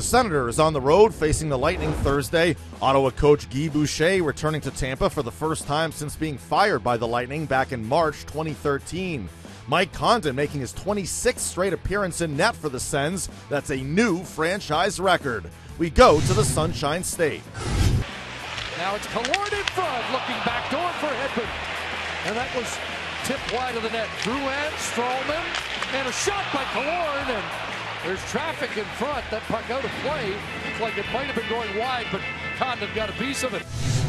The Senators on the road facing the Lightning Thursday. Ottawa coach Guy Boucher returning to Tampa for the first time since being fired by the Lightning back in March 2013. Mike Condon making his 26th straight appearance in net for the Sens. That's a new franchise record. We go to the Sunshine State. Now it's Killorn in front, looking back door for Hedman. And that was tipped wide of the net. Drouin, Stralman, and a shot by Killorn. And there's traffic in front. That puck out of play. Looks like it might have been going wide, but Condon got a piece of it.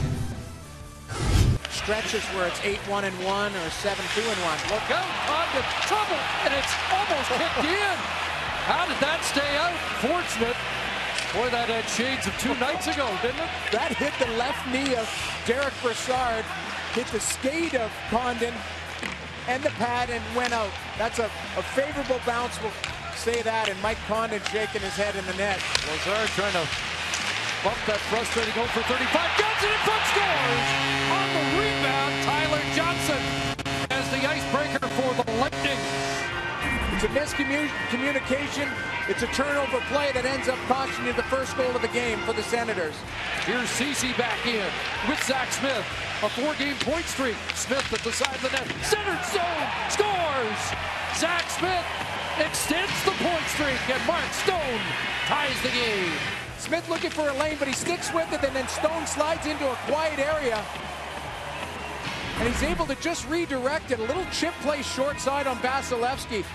Stretches where it's 8-1-1 or 7-2-1. Look out, Condon, trouble, and it's almost kicked in. How did that stay out? Fortunate. Boy, that had shades of 2 nights ago, didn't it? That hit the left knee of Derek Brassard, hit the skate of Condon and the pad and went out. That's a favorable bounce, we'll say that, and Mike Condon shaking his head in the net. Lazar trying to bump that frustrating goal for 35. Johnson in front, scores! On the rebound, Tyler Johnson as the icebreaker for the Lightning. It's a miscommunication. It's a turnover play that ends up costing you the first goal of the game for the Senators. Here's Ceci back in with Zach Smith. A 4-game point streak. Smith at the side of the net. Center zone. Scores! Zach Smith extends the point streak, and Mark Stone ties the game. Smith looking for a lane, but he sticks with it, and then Stone slides into a quiet area. And he's able to just redirect it. A little chip play short side on Vasilevsky.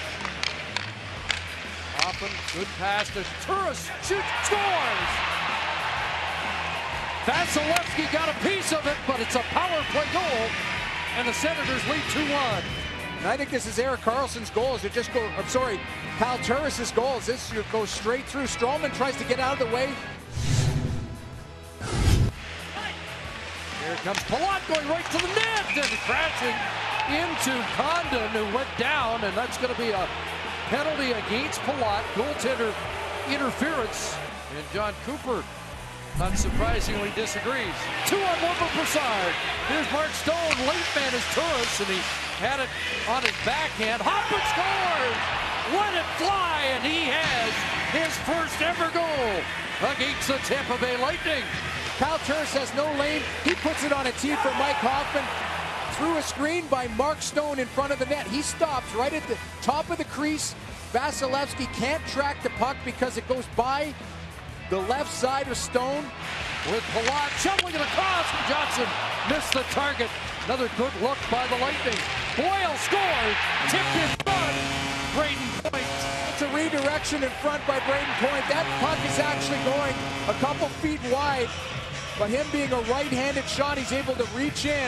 Often good pass to Turris. Shoots, scores! Vasilevsky got a piece of it, but it's a power play goal. And the Senators lead 2-1. And I think this is Erik Karlsson's goal. It just go, I'm sorry, Kyle Turris' goal. This goes straight through. Stralman tries to get out of the way. Here comes Palat going right to the net and crashing into Condon, who went down, and that's going to be a penalty against Palat. Goaltender interference, and John Cooper, not surprisingly, disagrees. 2-on-1 for Brassard. Here's Mark Stone. Late man is Turris, and he had it on his backhand. Hoffman scores! Let it fly, and he has his first ever goal against the Tampa Bay Lightning. Kyle Turris has no lane. He puts it on a tee for Mike Hoffman. Through a screen by Mark Stone in front of the net. He stops right at the top of the crease. Vasilevsky can't track the puck because it goes by the left side of Stone. With Palat shoveling it across, and Johnson missed the target. Another good look by the Lightning. Boyle scores. Tipped in front. Braden Point. It's a redirection in front by Braden Point. That puck is actually going a couple feet wide. But him being a right-handed shot, he's able to reach in.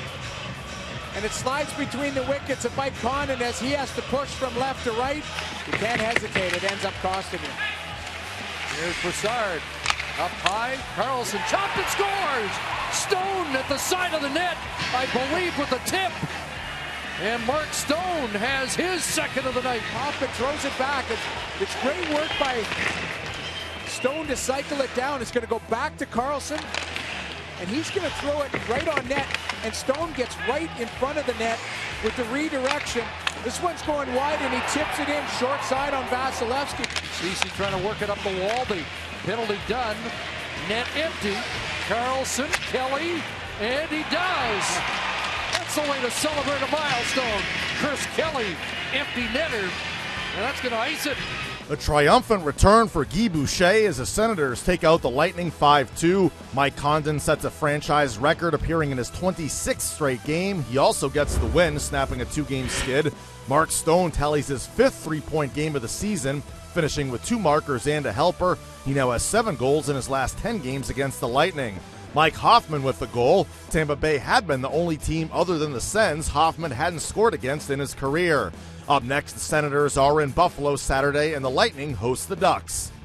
And it slides between the wickets of Mike Condon as he has to push from left to right. You can't hesitate. It ends up costing you. Here's Brassard. Up high. Karlsson chopped and scores. Stone at the side of the net, I believe, with a tip. And Mark Stone has his second of the night. Hoffman throws it back. It's great work by Stone to cycle it down. It's going to go back to Karlsson. And he's going to throw it right on net. And Stone gets right in front of the net with the redirection. This one's going wide, and he tips it in short side on Vasilevsky. Ceci trying to work it up the wall. The penalty done. Net empty. Karlsson, Kelly, and he does. That's the way to celebrate a milestone. Chris Kelly, empty netter, and that's going to ice it. A triumphant return for Guy Boucher as the Senators take out the Lightning 5-2. Mike Condon sets a franchise record, appearing in his 26th straight game. He also gets the win, snapping a 2-game skid. Mark Stone tallies his 5th 3-point game of the season, finishing with 2 markers and a helper. He now has 7 goals in his last 10 games against the Lightning. Mike Hoffman with the goal. Tampa Bay had been the only team other than the Sens Hoffman hadn't scored against in his career. Up next, the Senators are in Buffalo Saturday, and the Lightning host the Ducks.